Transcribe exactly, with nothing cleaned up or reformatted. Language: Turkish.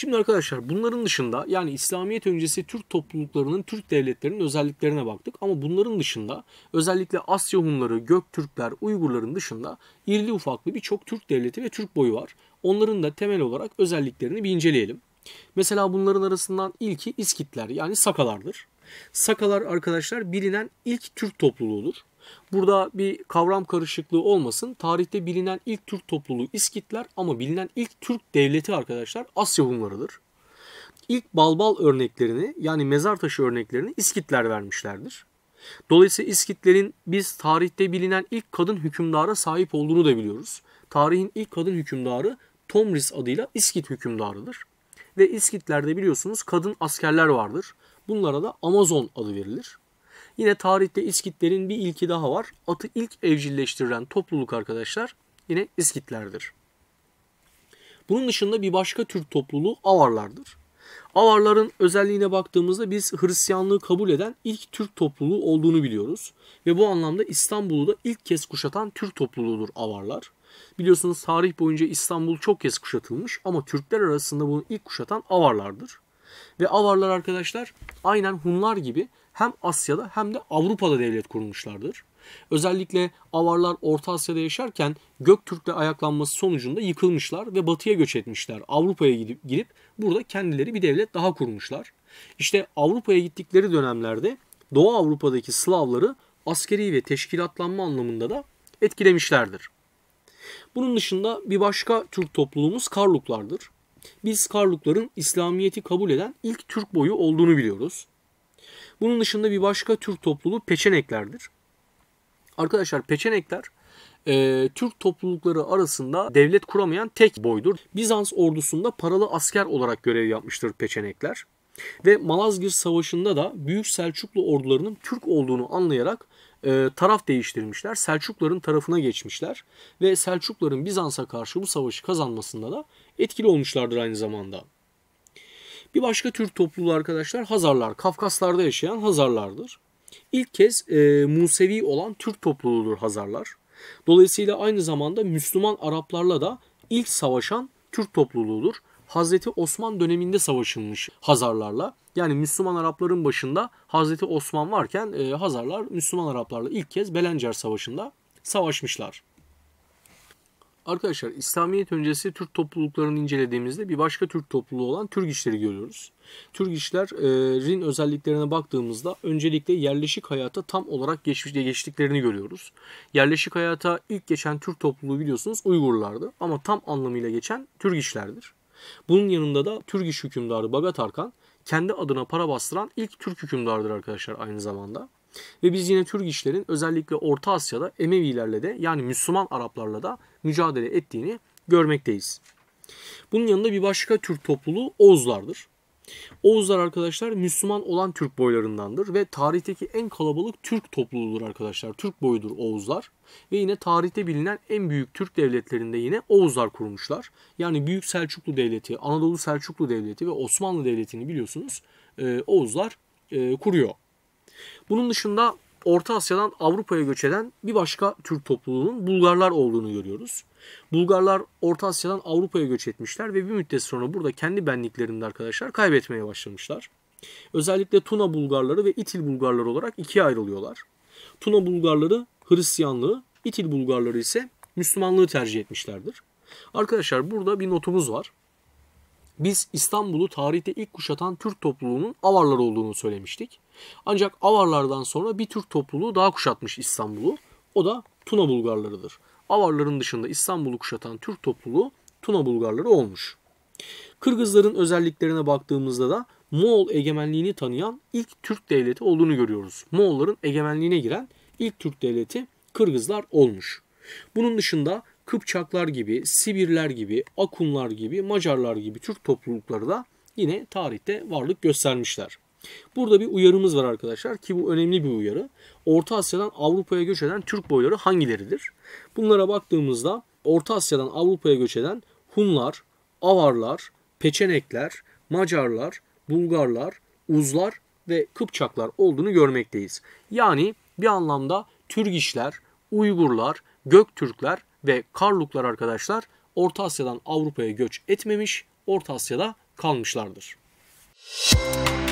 Şimdi arkadaşlar bunların dışında, yani İslamiyet öncesi Türk topluluklarının, Türk devletlerinin özelliklerine baktık. Ama bunların dışında özellikle Asya Hunları, Göktürkler, Uygurların dışında irili ufaklı birçok Türk devleti ve Türk boyu var. Onların da temel olarak özelliklerini bir inceleyelim. Mesela bunların arasından ilki İskitler, yani Sakalardır. Sakalar arkadaşlar bilinen ilk Türk topluluğudur. Burada bir kavram karışıklığı olmasın. Tarihte bilinen ilk Türk topluluğu İskitler ama bilinen ilk Türk devleti arkadaşlar Asya Hunlarıdır. İlk balbal örneklerini, yani mezar taşı örneklerini İskitler vermişlerdir. Dolayısıyla İskitlerin biz tarihte bilinen ilk kadın hükümdara sahip olduğunu da biliyoruz. Tarihin ilk kadın hükümdarı Tomris adıyla İskit hükümdarıdır. Ve İskitlerde biliyorsunuz kadın askerler vardır. Bunlara da Amazon adı verilir. Yine tarihte İskitlerin bir ilki daha var. Atı ilk evcilleştirilen topluluk arkadaşlar yine İskitlerdir. Bunun dışında bir başka Türk topluluğu Avarlardır. Avarların özelliğine baktığımızda biz Hristiyanlığı kabul eden ilk Türk topluluğu olduğunu biliyoruz. Ve bu anlamda İstanbul'u da ilk kez kuşatan Türk topluluğudur Avarlar. Biliyorsunuz tarih boyunca İstanbul çok kez kuşatılmış ama Türkler arasında bunu ilk kuşatan Avarlardır. Ve Avarlar arkadaşlar aynen Hunlar gibi hem Asya'da hem de Avrupa'da devlet kurmuşlardır. Özellikle Avarlar Orta Asya'da yaşarken Göktürk'le ayaklanması sonucunda yıkılmışlar ve batıya göç etmişler. Avrupa'ya gidip, gidip burada kendileri bir devlet daha kurmuşlar. İşte Avrupa'ya gittikleri dönemlerde Doğu Avrupa'daki Slavları askeri ve teşkilatlanma anlamında da etkilemişlerdir. Bunun dışında bir başka Türk topluluğumuz Karluklardır. Biz Karlukların İslamiyet'i kabul eden ilk Türk boyu olduğunu biliyoruz. Bunun dışında bir başka Türk topluluğu Peçeneklerdir. Arkadaşlar Peçenekler e, Türk toplulukları arasında devlet kuramayan tek boydur. Bizans ordusunda paralı asker olarak görev yapmıştır Peçenekler. Ve Malazgirt Savaşı'nda da Büyük Selçuklu ordularının Türk olduğunu anlayarak e, taraf değiştirmişler. Selçukluların tarafına geçmişler. Ve Selçukluların Bizans'a karşı bu savaşı kazanmasında da etkili olmuşlardır aynı zamanda. Bir başka Türk topluluğu arkadaşlar Hazarlar. Kafkaslar'da yaşayan Hazarlardır. İlk kez e, Musevi olan Türk topluluğudur Hazarlar. Dolayısıyla aynı zamanda Müslüman Araplarla da ilk savaşan Türk topluluğudur. Hazreti Osman döneminde savaşılmış Hazarlarla. Yani Müslüman Arapların başında Hazreti Osman varken e, Hazarlar Müslüman Araplarla ilk kez Belencer Savaşı'nda savaşmışlar. Arkadaşlar İslamiyet öncesi Türk topluluklarını incelediğimizde bir başka Türk topluluğu olan Türgişleri görüyoruz. Türgişlerin özelliklerine baktığımızda öncelikle yerleşik hayata tam olarak geçtiklerini görüyoruz. Yerleşik hayata ilk geçen Türk topluluğu biliyorsunuz Uygurlardı ama tam anlamıyla geçen Türgişlerdir. Bunun yanında da Türgiş hükümdarı Bagat Arkan kendi adına para bastıran ilk Türk hükümdarıdır arkadaşlar aynı zamanda. Ve biz yine Türgişlerin özellikle Orta Asya'da Emevilerle de yani Müslüman Araplarla da mücadele ettiğini görmekteyiz. Bunun yanında bir başka Türk topluluğu Oğuzlardır. Oğuzlar arkadaşlar Müslüman olan Türk boylarındandır ve tarihteki en kalabalık Türk topluluğudur arkadaşlar. Türk boyudur Oğuzlar ve yine tarihte bilinen en büyük Türk devletlerinde yine Oğuzlar kurmuşlar. Yani Büyük Selçuklu Devleti, Anadolu Selçuklu Devleti ve Osmanlı Devleti'ni biliyorsunuz Oğuzlar kuruyor. Bunun dışında Orta Asya'dan Avrupa'ya göç eden bir başka Türk topluluğunun Bulgarlar olduğunu görüyoruz. Bulgarlar Orta Asya'dan Avrupa'ya göç etmişler ve bir müddet sonra burada kendi benliklerini arkadaşlar kaybetmeye başlamışlar. Özellikle Tuna Bulgarları ve İtil Bulgarları olarak ikiye ayrılıyorlar. Tuna Bulgarları Hristiyanlığı, İtil Bulgarları ise Müslümanlığı tercih etmişlerdir. Arkadaşlar burada bir notumuz var. Biz İstanbul'u tarihte ilk kuşatan Türk topluluğunun Avarlar olduğunu söylemiştik. Ancak Avarlardan sonra bir Türk topluluğu daha kuşatmış İstanbul'u. O da Tuna Bulgarlarıdır. Avarların dışında İstanbul'u kuşatan Türk topluluğu Tuna Bulgarları olmuş. Kırgızların özelliklerine baktığımızda da Moğol egemenliğini tanıyan ilk Türk devleti olduğunu görüyoruz. Moğolların egemenliğine giren ilk Türk devleti Kırgızlar olmuş. Bunun dışında Kıpçaklar gibi, Sibirler gibi, Akunlar gibi, Macarlar gibi Türk toplulukları da yine tarihte varlık göstermişler. Burada bir uyarımız var arkadaşlar ki bu önemli bir uyarı. Orta Asya'dan Avrupa'ya göç eden Türk boyları hangileridir? Bunlara baktığımızda Orta Asya'dan Avrupa'ya göç eden Hunlar, Avarlar, Peçenekler, Macarlar, Bulgarlar, Uzlar ve Kıpçaklar olduğunu görmekteyiz. Yani bir anlamda Türgişler, Uygurlar, Göktürkler ve Karluklar arkadaşlar Orta Asya'dan Avrupa'ya göç etmemiş, Orta Asya'da kalmışlardır.